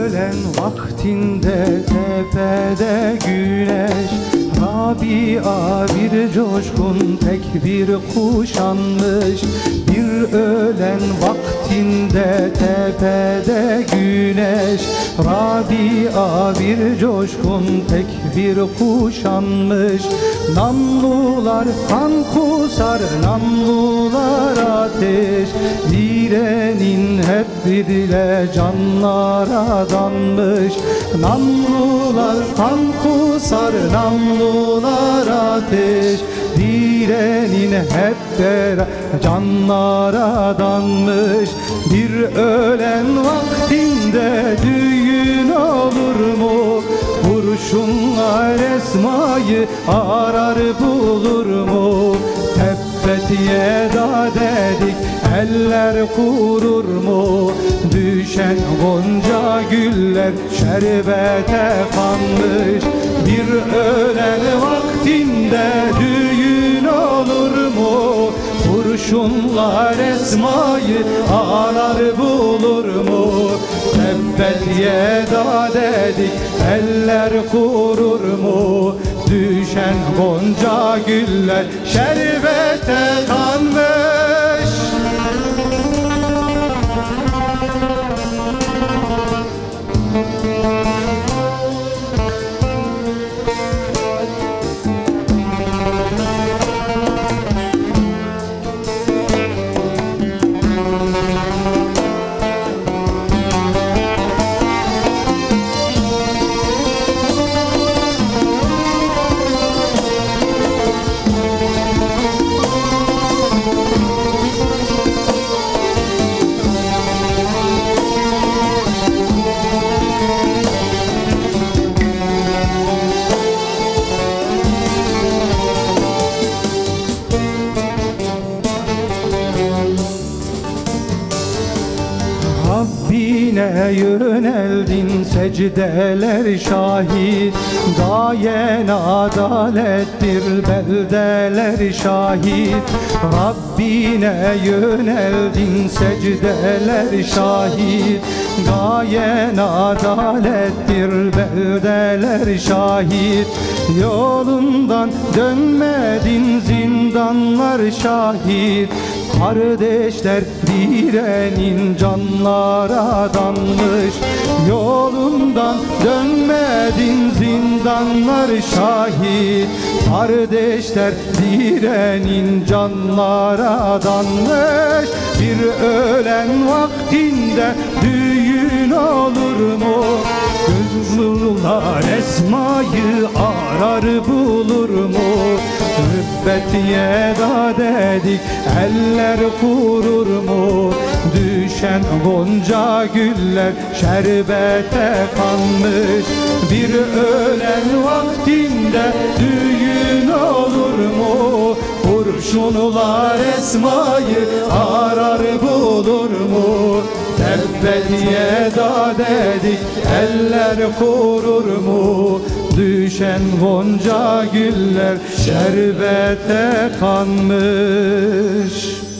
öğlen vaktinde tepede güneş, Rabia bir coşkun tekbir kuşanmış. Bir öğlen vaktinde tepede güneş, Rabia bir coşkun tekbir kuşanmış. Namlular kan kusar, namlular ateş, direnin hep birle canlara danmış. Namlular kan kusar, namlular ateş, direnin hep beraber canlara danmış. Bir öğlen vaktinde düğün olur mu? Kurşunlar Esma'yı arar bulur mu? Tebbetiye da dedik, eller kurur mu? Düşen gonca güller şerbete kanmış. Bir öğlen vaktinde düğün olur mu? Kurşunlar Esma'yı arar bulur mu? Tebbetiye da dedik, eller kurur mu? Düşen gonca güller şerbete kanmış. Rabbine yöneldin, secdeler şahit, gayen adalettir, beldeler şahit. Rabbine yöneldin, secdeler şahit, gayen adalettir, beldeler şahit. Yolundan dönmedin, zindanlar şahit. Kardeşler direnin canlara danmış. Yolundan dönmedin, zindanlar şahit. Kardeşler direnin canlara danmış. Bir öğlen vaktinde düğün olur mu? Gözlüler Esma'yı arar bulur mu? Mübbetiye da dedik, eller kurur mu? Düşen gonca güller şerbete kanmış. Bir öğlen vaktinde düğün olur mu? Kurşunlar Esma'yı arar bulur mu? Tebbetiye da dedik, eller kurur mu? Düşen gonca güller şerbete kanmış.